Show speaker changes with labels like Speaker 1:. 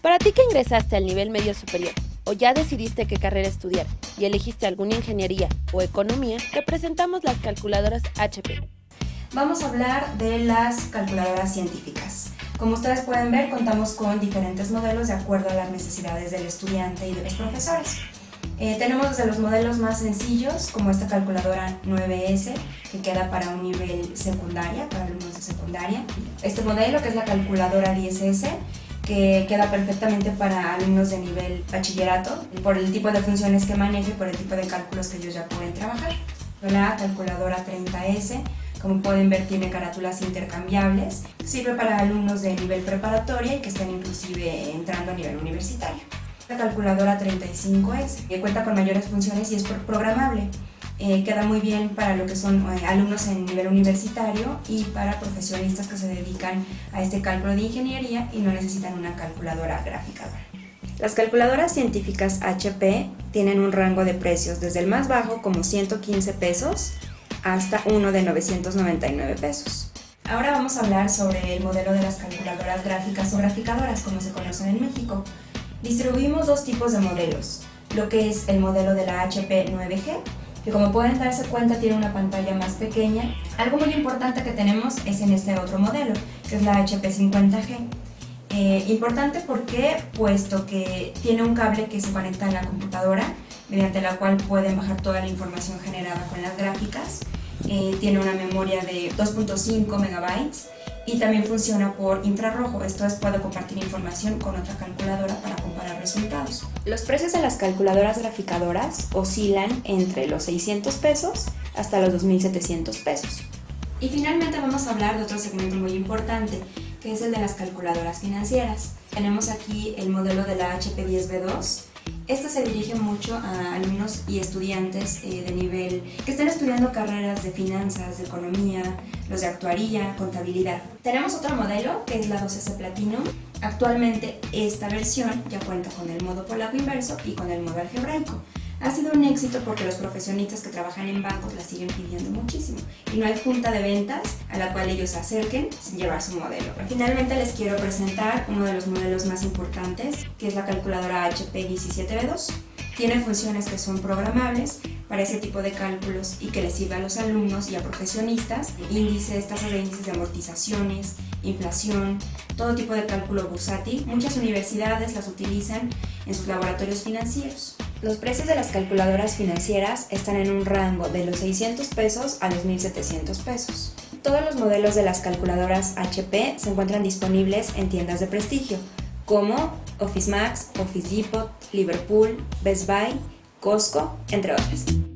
Speaker 1: Para ti que ingresaste al nivel medio superior o ya decidiste qué carrera estudiar y elegiste alguna ingeniería o economía, te presentamos las calculadoras HP.
Speaker 2: Vamos a hablar de las calculadoras científicas. Como ustedes pueden ver, contamos con diferentes modelos de acuerdo a las necesidades del estudiante y de los profesores. Tenemos desde los modelos más sencillos, como esta calculadora 9S, que queda para un nivel secundaria, para alumnos de secundaria. Este modelo, que es la calculadora 10S, que queda perfectamente para alumnos de nivel bachillerato, por el tipo de funciones que maneja y por el tipo de cálculos que ellos ya pueden trabajar. La calculadora 30S, como pueden ver, tiene carátulas intercambiables, sirve para alumnos de nivel preparatoria y que estén inclusive entrando a nivel universitario. La calculadora 35S, que cuenta con mayores funciones y es programable. Queda muy bien para lo que son alumnos en nivel universitario y para profesionistas que se dedican a este cálculo de ingeniería y no necesitan una calculadora graficadora. Las calculadoras científicas HP tienen un rango de precios desde el más bajo, como 115 pesos, hasta uno de 999 pesos. Ahora vamos a hablar sobre el modelo de las calculadoras gráficas o graficadoras, como se conocen en México. Distribuimos dos tipos de modelos, lo que es el modelo de la HP 9G, que como pueden darse cuenta tiene una pantalla más pequeña. Algo muy importante que tenemos es en este otro modelo, que es la HP 50G. Importante porque, puesto que tiene un cable que se conecta a la computadora, mediante la cual pueden bajar toda la información generada con las gráficas. Tiene una memoria de 2.5 megabytes y también funciona por infrarrojo, esto es, puede compartir información con otra calculadora para comparar resultados. Los precios de las calculadoras graficadoras oscilan entre los 600 pesos hasta los 2.700 pesos. Y finalmente vamos a hablar de otro segmento muy importante, que es el de las calculadoras financieras. Tenemos aquí el modelo de la HP 10B2. Este se dirige mucho a alumnos y estudiantes de nivel que estén estudiando carreras de finanzas, de economía, los de actuaría, contabilidad. Tenemos otro modelo que es la 2S Platinum. Actualmente esta versión ya cuenta con el modo polaco inverso y con el modo algebraico. Ha sido un éxito porque los profesionistas que trabajan en bancos la siguen pidiendo muchísimo y no hay junta de ventas a la cual ellos se acerquen sin llevar su modelo. Finalmente les quiero presentar uno de los modelos más importantes, que es la calculadora HP 17B2. Tiene funciones que son programables para ese tipo de cálculos y que les sirve a los alumnos y a profesionistas: índices, tasas de índices de amortizaciones, inflación, todo tipo de cálculo bursátil. Muchas universidades las utilizan en sus laboratorios financieros. Los precios de las calculadoras financieras están en un rango de los 600 pesos a los 1.700 pesos. Todos los modelos de las calculadoras HP se encuentran disponibles en tiendas de prestigio, como Office Max, Office Depot, Liverpool, Best Buy, Costco, entre otras.